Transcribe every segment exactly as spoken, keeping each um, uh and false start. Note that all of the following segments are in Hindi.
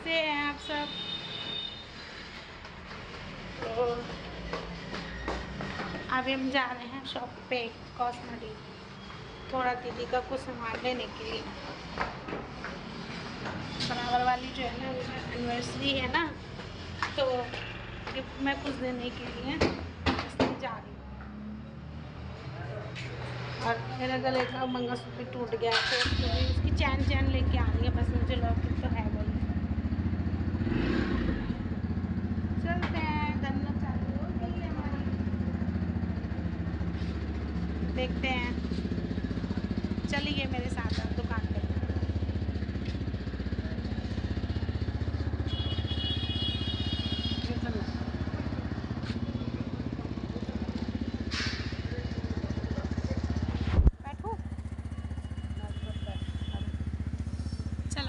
कैसे हैं आप सब? तो अभी हम जा रहे हैं शॉप पे कॉस्मेटिक, थोड़ा दीदी का कुछ सामान लेने के लिए। बराबर वाली जो है ना एनिवर्सरी है ना, तो गिफ्ट में कुछ देने के लिए इसलिए जा रही हूँ। और मेरा गले का मंगलसूत्र भी टूट गया है, तो उसको भी उसकी चैन चैन लेके आ रही है। बस मुझे लॉकेट तो है वही। चलते हैं, गन्ना चालू हो गई है हमारी, देखते हैं। चलिए मेरे साथ आप दुकान पे। चलो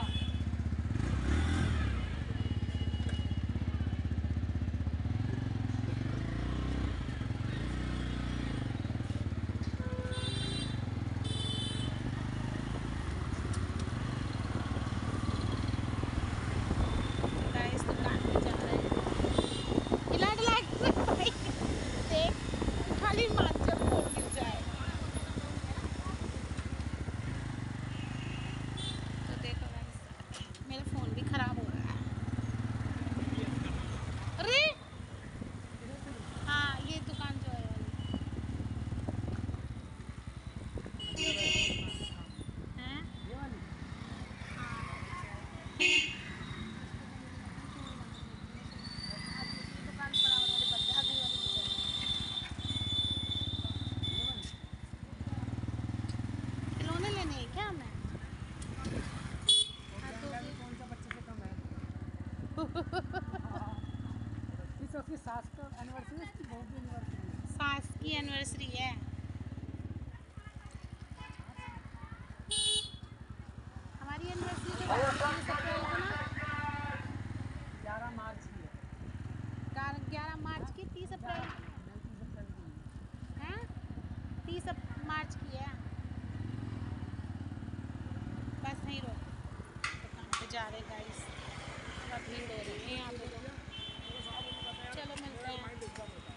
गाइस, दुकान पे जा रहे हैं। इलाज लाइक देख, खाली मांझर फोड़ गिर जाए। तो देखो गाइस, मेरा फोन भी खराब हो रहा है। अरे हाँ, ये दुकान जो है हैं? दुकान बराबर वाले बंदे आगे वाले की खिलौने लेने हैं क्या हमें? हाँ, तो भी कौन सा बच्चे से कम है? इस उसकी सास का एनिवर्सरी, उसकी बहू की एनिवर्सरी। सास की एनिवर्सरी है। हमारी एनिवर्सरी तो तीस अप्रैल को ना, ग्यारह मार्च की है। ग्यारह मार्च की, तीस अप्रैल नहीं, तीस अप्रैल की है, तीस मार्च की है। बस नहीं रोक, दुकान पे जा रहे गाइस, थोड़ा भीड़ हो रही है यहाँ पे तो। चलो मिलते हैं।